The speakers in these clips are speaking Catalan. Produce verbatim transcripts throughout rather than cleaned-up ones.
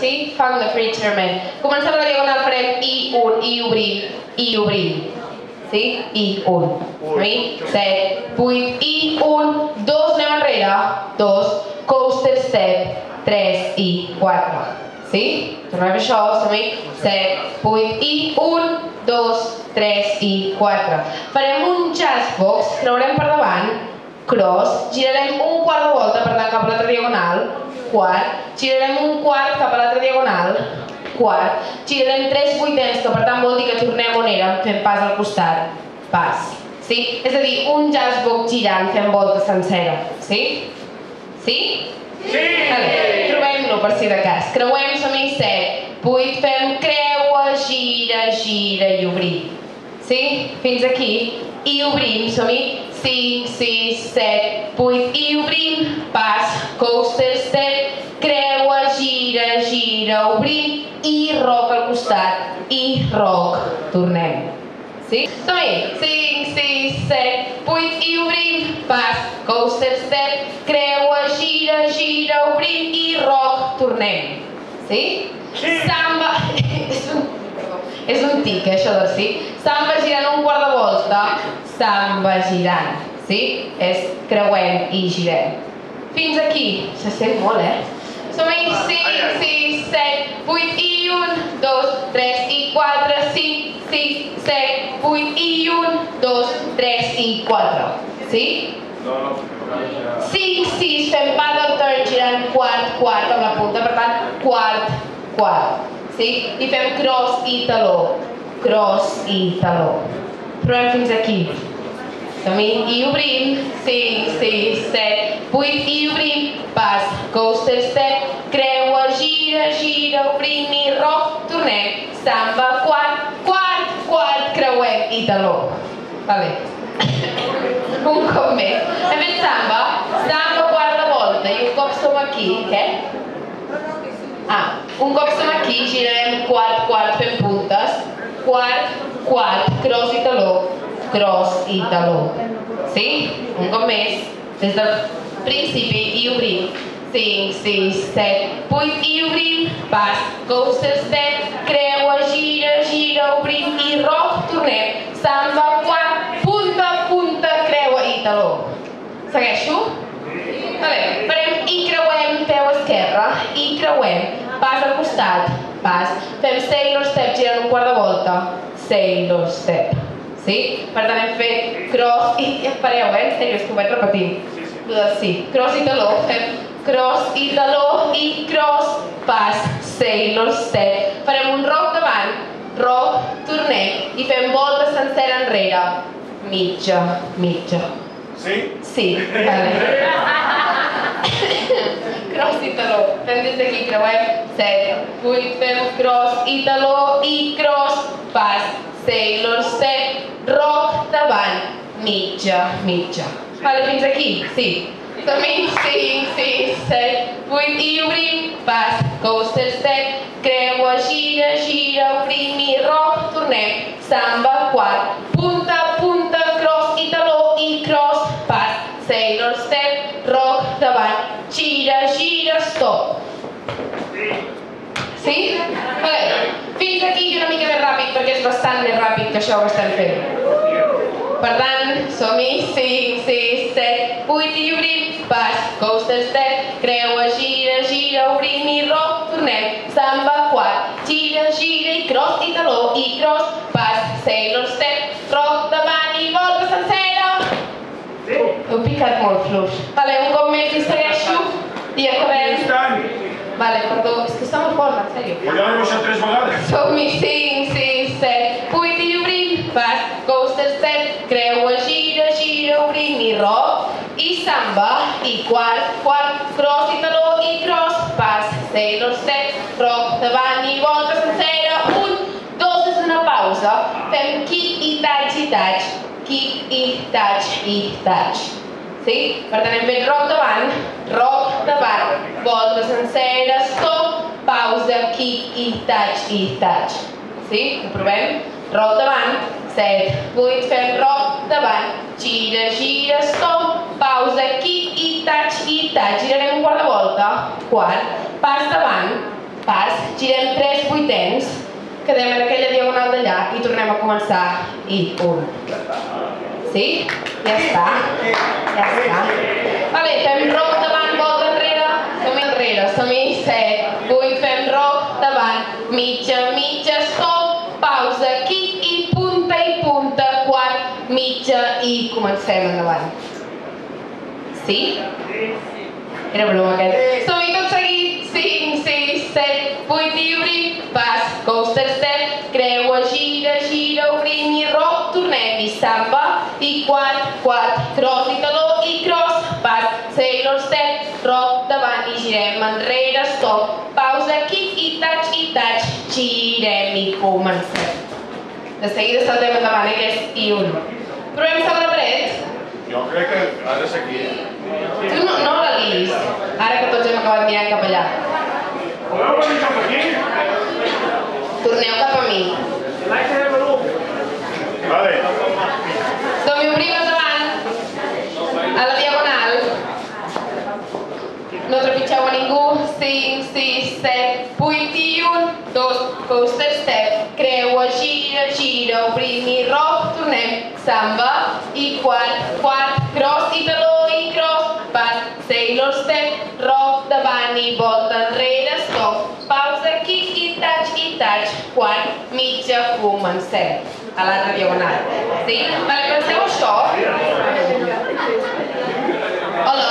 sí? Fang de Fritcherman. Comencem a la diagonal, farem I, un, I obrim, I obrim. Sí? I, un. I, set, vuit, I, un, dos, anem enrere. Dos, coaster step, tres, I, quatre. Sí? Tornem a això, som-hi. set, vuit, I, un, dos, tres, I, quatre. Farem un jazz box, creurem per davant, cross, girarem un quart de volta, per tant, cap a l'altra diagonal, quart, girarem un quart cap a l'altra diagonal, quart, girarem tres vuitens, que per tant vol dir que tornem on érem, fem pas al costat, pas. Sí? És a dir, un jazz box girant, fem volta sencera. Sí? Sí? Sí! Vale. Trobem-lo per si de cas. Creuem, som-hi set, vuit, fem creua, gira, gira i obrim. Sí? Fins aquí. I obrim, som-hi cinc, sis, set, vuit, i obrim, pas, coaster step, creua, gira, gira, obrim, i roc al costat, i roc, tornem. Sí? Som-hi, cinc, sis, set, vuit, i obrim, pas, coaster step, creua, gira, gira, obrim, i roc, tornem. Sí? Sí! Samba... és un... és un tic, eh, això del sí. Samba girant un quart de volta, samba girant. Sí? És creuem i girem. Fins aquí. Se sent molt, eh? Som-hi cinc, sis, set, vuit, i un, dos, tres, i quatre, cinc, sis, set, vuit, i un, dos, tres, i quatre. Sí? cinc, sis, fem paddle turn girant quart, quart amb la punta, per tant, quart, quart. Sí? I fem cross i taló. Cross i taló. Provem fins aquí. Som-hi, i obrim, cinc, sis, set, vuit, i obrim, pas, coaster step, creua, gira, gira, obrim, i roc, tornem, samba, quart, quart, quart, creuem i taló. Vale. Un cop més. Hem fet samba, samba, quart de volta, i un cop som aquí, què? Ah, un cop som aquí, girarem quart, quart, fem puntes, quart, quart, cross i taló, cross i taló. Sí? Un cop més, des del principi, i obrim, cinc, sis, set, vuit, i obrim, pas, coaster step, creua, gira, gira, obrim, i roc, tornem, samba, quart, punta, punta, creua i taló. Segueixo? Vale. Farem i creuem, peu esquerra, i creuem, pas al costat, pas, fem sailor step, girant un quart de volta, sailor step. Sí? Per tant hem fet cross i... Espereu, eh? En sèrio, és que ho vaig repetint. Sí, cross i taló, fem cross i taló i cross, pas, sailor step. Farem un roc davant, roc, tornem i fem volta sencera enrere. Mitja, mitja. Sí? Sí, vale. Cross i taló. Fem des d'aquí, creuem, set, vuit, fem cross i taló i cross, pas, sailor step, roc, davant, mitja, mitja. Vale, fins aquí, sí. Som-hi, cinc, sis, set, vuit, i obrim, pas, coaster step, creua, gira, gira, obrim, i roc, tornem, samba, quart, punta, punta, cross i taló i cross, pas, sailor step, roc, davant, gira, gira, stop. Sí? Vale. Fins aquí una mica més ràpid, perquè és bastant més ràpid que això que estem fent. Per tant, som-hi, cinc, sis, set, vuit, i obrim, pas, coaster step, creua, gira, gira, obrim, i roc, tornem, samba, quart, gira, gira, i cross i taló, i cross, pas, sailor step, roc, davant, i volta sencera. Heu picat molt fluix. Vale, un cop més i segueixo, i acabem. Vale, perdó, és que està molt fort, en sèrio. Ja l'he baixat tres vegades. Som-hi, cinc, sis, set, vuit, i obrim, pas, coaster step, creua, gira, gira, obrim, i roc, i samba, i quart, quart, cross i taló, i cross, pas, sailor step, roc, davant, i volta sencera, un, dos, és una pausa, fem kick i touch i touch, kick i touch i touch. Sí? Per tant, hem fet roc davant, roc davant, volta sencera, stop, pausa, kick i touch i touch. Sí? Ho provem? Roc davant, set, vuit, fem roc davant, gira, gira, stop, pausa, kick i touch i touch. Girarem un quart de volta, quart, pas davant, pas, girem tres vuitens, quedem en aquella diagonal d'allà i tornem a començar. I un. Sí? Ja està. Ja està. Vale, fem roc davant, volta enrere, som enrere, som-hi, set, vuit, fem roc davant, mitja, mitja, stop, pausa, kick i punta i punta, quart, mitja i comencem endavant. Sí? Era broma aquest. Som-hi tot seguit, cinc, sis, set, vuit i obrim, pas, coaster step, creua, gira, gira, obrim i roc, tornem i samba, i quart, quart, cross i taló i cross, pas, sailor step, roc davant i girem enrere, stop, pausa, kick i touch i touch, girem i comencem. De seguida saltem endavant, eh, que és i un. Provem sobre la paret? Jo crec que ha de ser aquí. Tu no, no la guis, ara que tots hem acabat mirant cap allà. Podeu venir cap aquí? Torneu cap a mi. Vale. Som-hi, obrim endavant, a la diagonal. No trepitgeu a ningú, cinc, sis, set, vuit i un, dos, coaster step, creua, gira, gira, obrim i roc, tornem, samba, i quart, quart, cross i taló i cross, pas, sailor step, roc davant i volta enrere, stop, pausa, kick i touch i touch, quart, mitja, comencem. A l'altra diagonal. Sí? Vale, penseu això. Hola.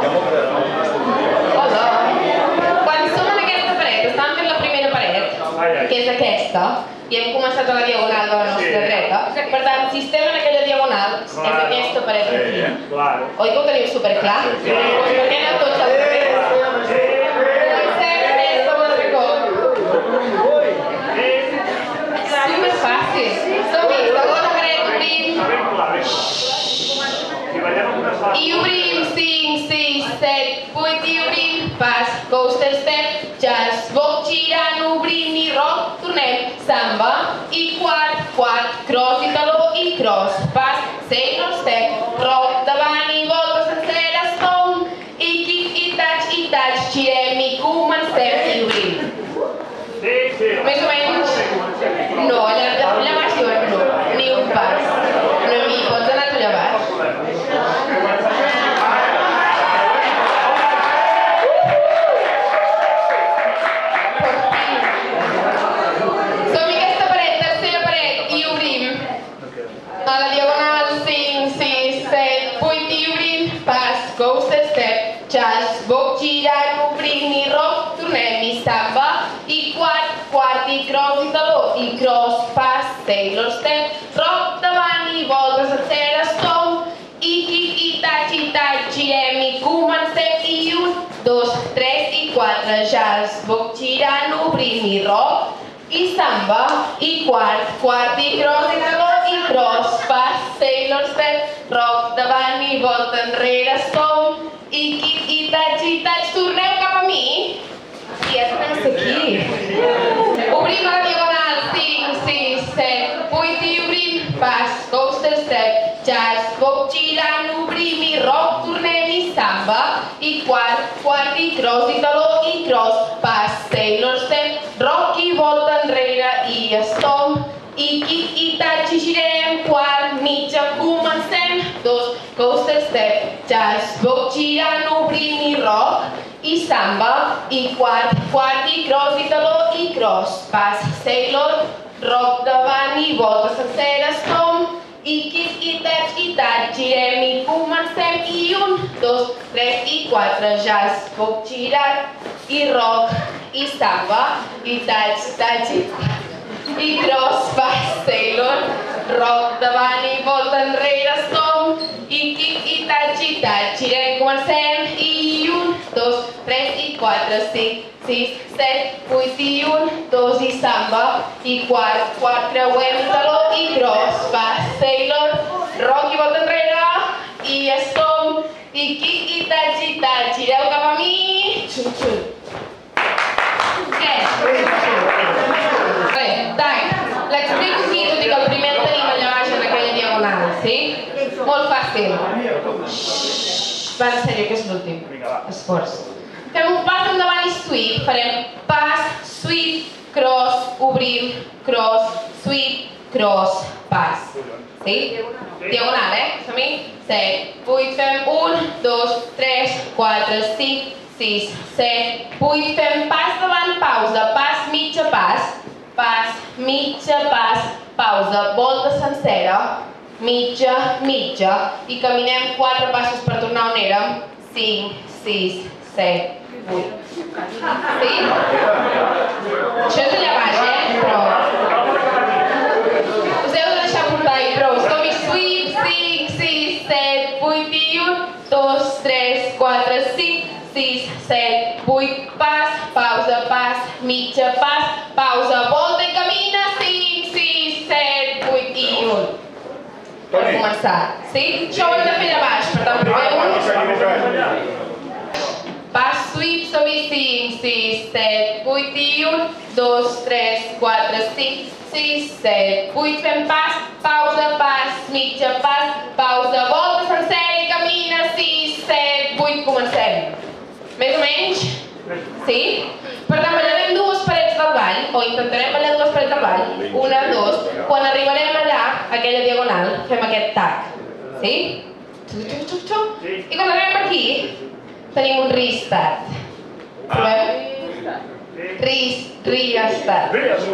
Hola. Quan som en aquesta paret, estàvem fent la primera paret, que és aquesta, i hem començat a la diagonal de la nostra dreta. Per tant, si estem en aquella diagonal, és aquesta paret aquí. Oi que ho teniu superclar? Doncs per què no tots al revés? Comencem més com el record. Superfàcil. Som-hi, segona paret, obrim. I obrim, cinc, sis, set, vuit i obrim, pas, coaster step, jazz, boc girant, obrim i roc, tornem, samba, i quart, quart, cross i taló i cross, pas, sailor step, roc davant i volta sencera, stone, i kick i touch i touch, girem i comencem i obrim. Més o menys, no, allà, allà baix diuen no, ni un pas. No, mi, pots anar tu allà baix? Som-hi aquesta paret, tercera paret, i obrim. A la diagonal, cinc, sis, set, vuit i obrim, pas, coaster step, jazz, boc girant, obrim i roc, tornem i samba, i quart, quart i cross i taló, i cross, pas, sailor step, roc davant i volta sencera, stone, i kick i touch i touch, girem i comencem, i un, dos, tres i quatre, jazz, boc girant, obrim i roc, i samba, i quart, quart i cross i taló, i cross, pas, sailor step, roc davant i volta enrere, stone, i kick i touch i touch, torneu cap a mi. I ja tornem a ser aquí. Obrim a la diagonal, cinc, sis, set, vuit i obrim, pas, coaster step, jazz, boc girant, obrim i roc, tornem i samba, i quart, quart i cross i taló i cross, pas, sailor step, roc i volta enrere i stop, i kick i touch i girem, quart, mitja, comencem, dos, coaster step, jazz, boc girant, obrim i roc, i samba, i quart, quart i cross i taló i cross, pas, sailor, roc davant i volta sencera, stop, i kick i touch i touch, girem i comencem, i un, dos, tres i quatre, jazz, boc girat, i roc, i samba, i touch, touch i i cross, pas, sailor, roc davant i volta enrere, stop, i kick i touch i touch, girem, comencem, i un, dos, tres i quatre, cinc, sis, set, vuit i un, dos i samba, i quart, quart, creuem, taló i cross, pas, sailor, roc i volta enrere, i stop, i kick i touch i touch, gireu cap a mi, xun, xun. Què? Vale, tall. L'explico aquí, tot i que el primer el tenim allà baix en aquella diagonal, sí? Molt fàcil. Va, en sèrio, que és l'últim. Esforç. Fem un pas endavant i sweep. Farem pas, cross, obrim, cross, sweep, cross, pas. Sí? Diagonal, eh? Som-hi? set, vuit, fem un, dos, tres, quatre, cinc, sis, set, vuit, fem pas davant, pausa, pas, mitja, pas, pas, mitja, pas, pausa, volta sencera, mitja, mitja, i caminem quatre passos per tornar on érem, cinc, sis, set, vuit. Sí? Això és allà baix, eh? Però... Us heu de deixar portar i prou. Som-hi, sweep, cinc, sis, set, vuit i un, dos, tres, quatre, cinc, sis, set, vuit, pas, pausa, pas, mitja, pas, pausa, volta i camina, cinc, sis, set, vuit i un. Per començar, sí? Això ho hem de fer allà baix, per tant, proveu. Pas, sweep, som-hi, cinc, sis, set, vuit i un, dos, tres, quatre, cinc, sis, set, vuit, fem pas, pausa, pas, mitja, pas, pausa, volta sencera i camina, sis, set, vuit, comencem. Més o menys? Sí? Per tant, ballarem dues parets del ball, o intentarem ballar dues parets del ball, una, dos, quan arribarem allà, a aquella diagonal, fem aquest tac. Sí? Xup, xup, xup. I quan arribem aquí, tenim un restart. Provem? Ris, restart.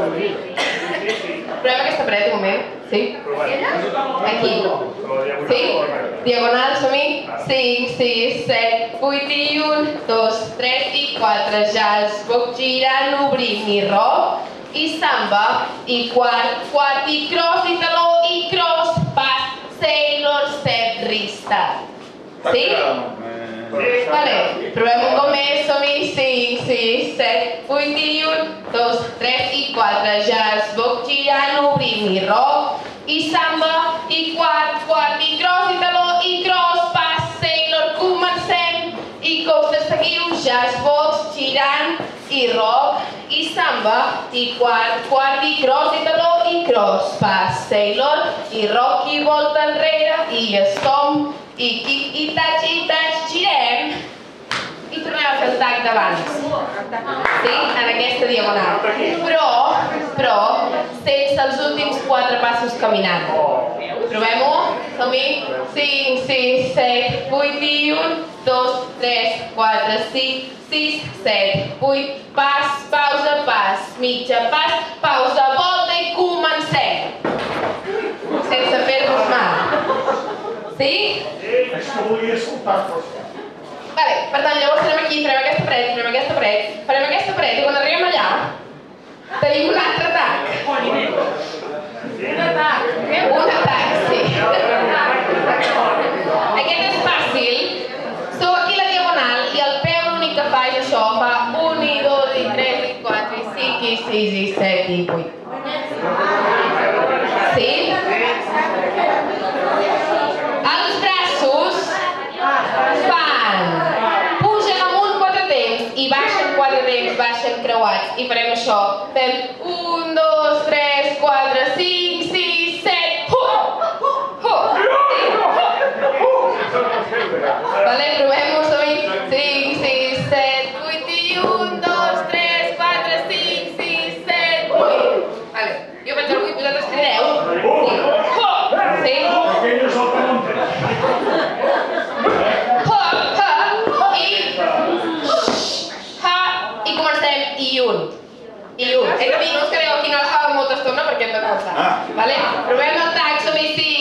Provem aquesta paret un moment. Sí? Aquí. Sí? Diagonal, som-hi? cinc, sis, set, vuit i un, dos, tres i quatre. Jazz, boc girant, obrim i roc. I samba. I quart, quart i cross i taló i cross. Pas, sailor, step, restart. Sí? Vale, provem un cop més, som-hi, cinc, sis, set, vuit i un, dos, tres i quatre, jazz, boc girant, obrim i roc, i samba, i quart, quart, i cross, i taló, i cross, pas, sailor, comencem, i cops seguiu, jazz, boc girant, i roc, i samba, i quart, quart, i cross, i taló, i cross, pas, sailor, i roc, i volta enrere, i estomp, i kick, i touch, i touch, girem i tornem a fer el tac d'abans. Sí? En aquesta diagonal. Però, però, sense els últims quatre passos caminant. Provem-ho? Som-hi? cinc, sis, set, vuit i un, dos, tres, quatre, cinc, sis, set, vuit, pas, pausa, pas, mitja, pas, pausa, volta i comencem. Sense fer-nos mal. Sí? És que volia escoltar-vos. Vale, per tant, llavors farem aquí, farem aquesta paret, farem aquesta paret, farem aquesta paret i quan arribem allà tenim un altre tac. Un atac. Un atac, sí. Aquest és fàcil. Sou aquí a la diagonal i el peu l'únic que fa és això, fa un i dos i tres i quatre i cinc i sis i set i vuit. Sí? Els braços fan, pugen amunt quatre temps i baixen quatre temps, baixen creuats i farem això. Fem un, dos, tres, quatre, cinc, sis, set, hu! Hu! Vale, provem-ho, som-hi. cinc, sis, set, vuit i un, dos, tres, quatre, cinc, sis, set, vuit. Vale, jo faig el vuit, vosaltres crideu. Sí? Aquell és el penúltim. I comencem, i un, i un. És a dir, no us quedeu aquí a molta estona perquè hem de començar. Vale? Provem el tac, som-hi, cinc,